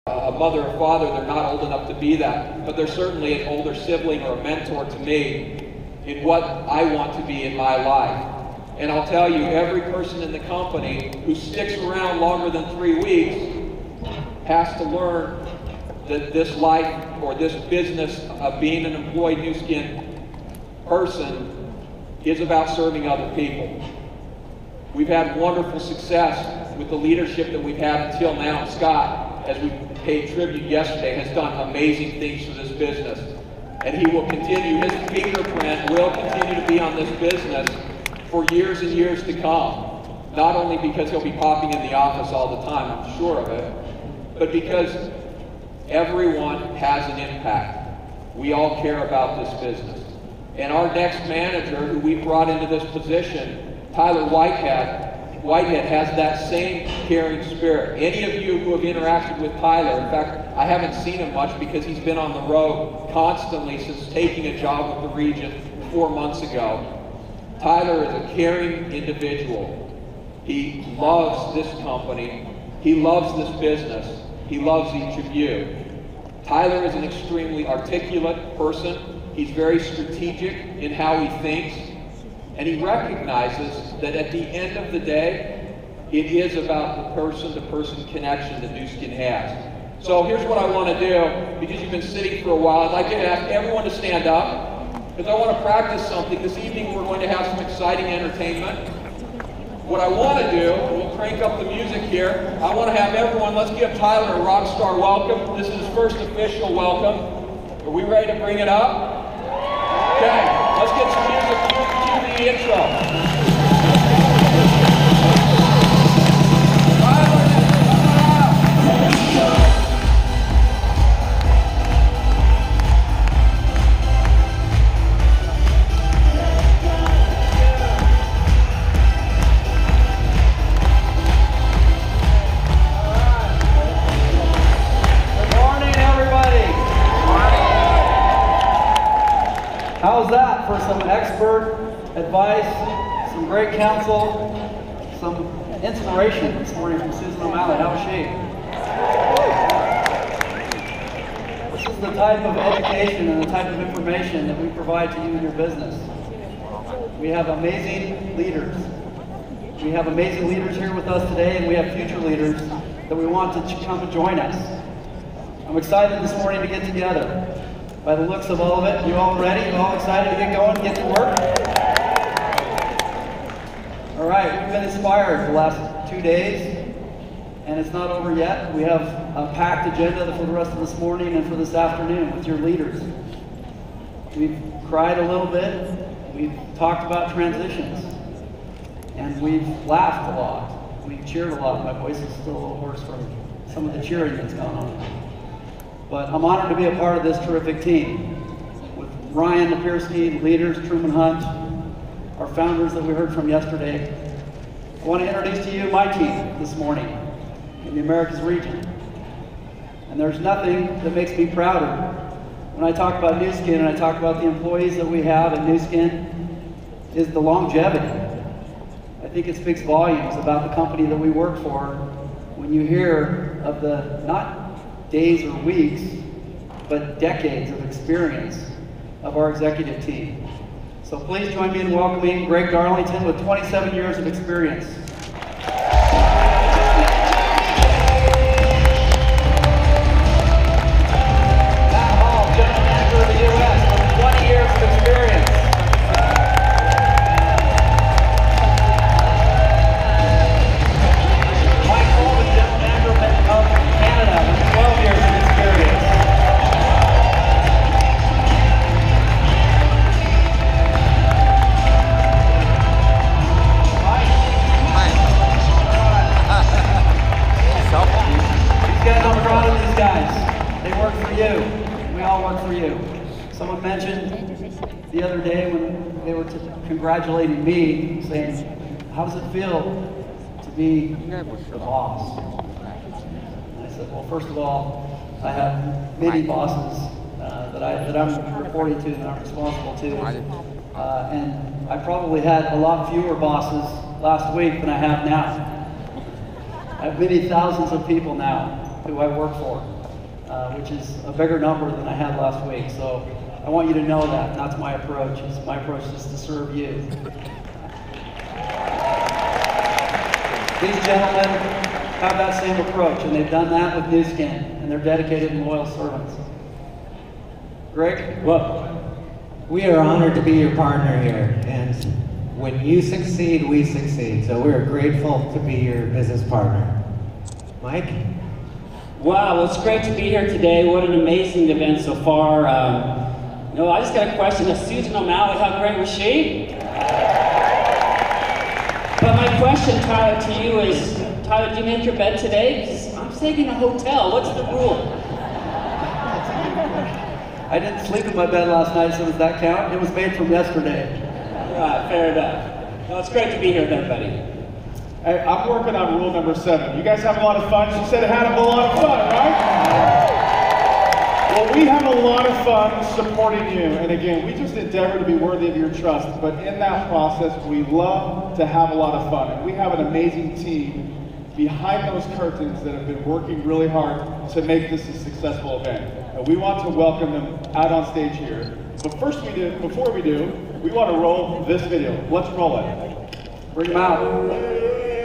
a mother or father, they're not old enough to be that, but they're certainly an older sibling or a mentor to me in what I want to be in my life. And I'll tell you, every person in the company who sticks around longer than 3 weeks has to learn that this life or this business of being an employed Nu Skin person is about serving other people. We've had wonderful success with the leadership that we've had until now. Scott, as we paid tribute yesterday, has done amazing things for this business. And he will continue, his fingerprint will continue to be on this business for years and years to come. Not only because he'll be popping in the office all the time, I'm sure of it, but because everyone has an impact. We all care about this business. And our next manager, who we brought into this position, Tyler Whitehead, has that same caring spirit. Any of you who have interacted with Tyler, in fact, I haven't seen him much because he's been on the road constantly since taking a job with the region 4 months ago. Tyler is a caring individual. He loves this company. He loves this business. He loves each of you. Tyler is an extremely articulate person. He's very strategic in how he thinks. And he recognizes that at the end of the day, it is about the person-to-person connection that Nu Skin has. So here's what I want to do, because you've been sitting for a while. I'd like to ask everyone to stand up, because I want to practice something. This evening we're going to have some exciting entertainment. What I want to do, we'll crank up the music here, I want to have everyone, let's give Tyler a rock star welcome. This is his first official welcome. Are we ready to bring it up? Okay, let's get some music. Cue the intro. How's that for some expert advice, some great counsel, some inspiration this morning from Susan O'Malley? How is she? This is the type of education and the type of information that we provide to you in your business. We have amazing leaders. We have amazing leaders here with us today, and we have future leaders that we want to come and join us. I'm excited this morning to get together. By the looks of all of it, you all ready? You all excited to get going, get to work? All right, we've been inspired the last 2 days, and it's not over yet. We have a packed agenda for the rest of this morning and for this afternoon with your leaders. We've cried a little bit, we've talked about transitions, and we've laughed a lot. We've cheered a lot. My voice is still a little hoarse from some of the cheering that's gone on. But I'm honored to be a part of this terrific team with Ryan Napierski, leaders, Truman Hunt, our founders that we heard from yesterday. I want to introduce to you my team this morning in the Americas region. And there's nothing that makes me prouder when I talk about Nu Skin and I talk about the employees that we have at Nu Skin is the longevity. I think it speaks volumes about the company that we work for when you hear of the not days or weeks, but decades of experience of our executive team. So please join me in welcoming Greg Darlington with 27 years of experience. Matt Hall, General Manager of the U.S. with 20 years of experience. Mike Coleman, General Manager of Canada with 12 years of experience. These guys, I'm proud of these guys. They work for you. We all work for you. Someone mentioned the other day when they were congratulating me, saying, how does it feel to be the boss? I said, well, first of all, I have many bosses that I'm reporting to, that I'm responsible to. And I probably had a lot fewer bosses last week than I have now. I have many thousands of people now who I work for, which is a bigger number than I had last week. So I want you to know that, and that's my approach. My approach is to serve you. These gentlemen have that same approach, and they've done that with Nu Skin, and they're dedicated and loyal servants. Greg? Well, we are honored to be your partner here, and when you succeed, we succeed. So we're grateful to be your business partner. Mike? Wow, well, it's great to be here today. What an amazing event so far. I just got a question. Susan O'Malley, how great was she? But my question, Tyler, to you is, Tyler, did you make your bed today? Because I'm staying in a hotel. What's the rule? I didn't sleep in my bed last night, so does that count? It was made from yesterday. Right, fair enough. Well, it's great to be here with everybody. Hey, I'm working on rule number 7. You guys have a lot of fun? She said it had a lot of fun, right? Well, we have a lot of fun supporting you. And again, we just endeavor to be worthy of your trust. But in that process, we love to have a lot of fun. And we have an amazing team behind those curtains that have been working really hard to make this a successful event. And we want to welcome them out on stage here. But before we do, we want to roll this video. Let's roll it. Bring them out.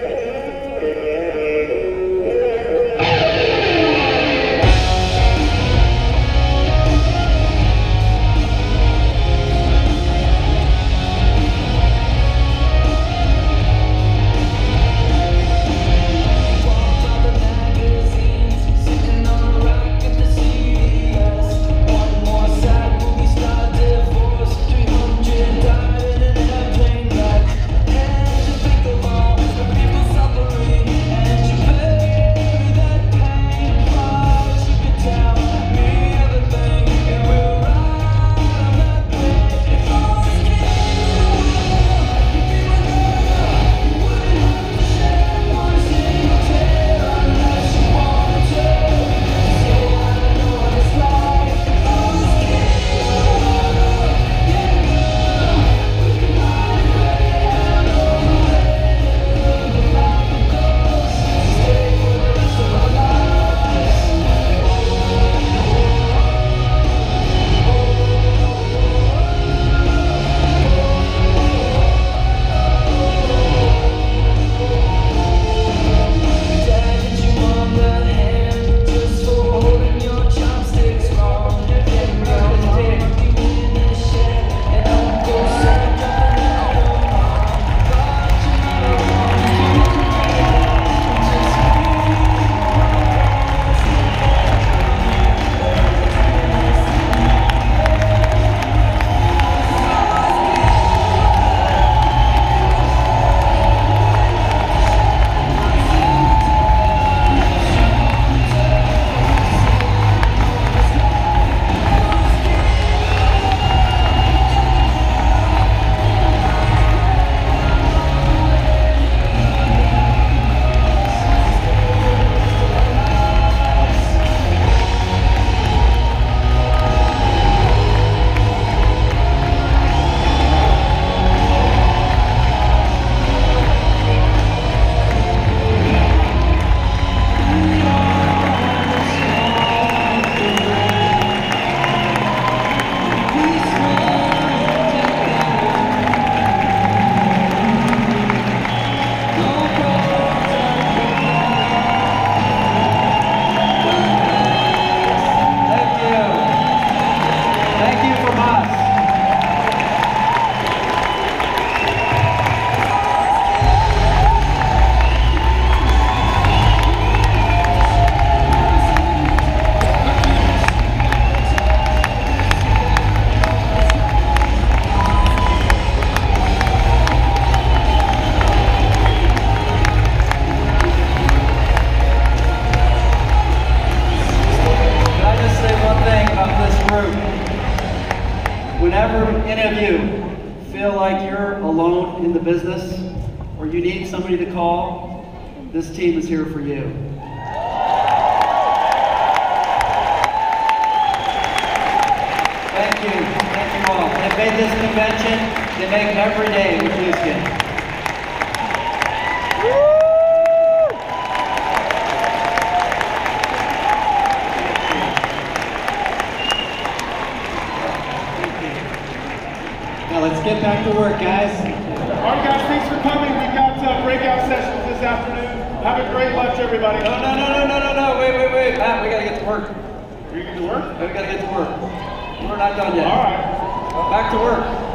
Whenever any of you feel like you're alone in the business or you need somebody to call, this team is here for you. Thank you all. They made this convention, they make every day with Nu Skin. Now let's get back to work, guys. All right, guys, thanks for coming. We've got breakout sessions this afternoon. Have a great lunch, everybody. No. Wait. Matt, we gotta get to work. Are you going to work? We gotta get to work. We're not done yet. All right. Back to work.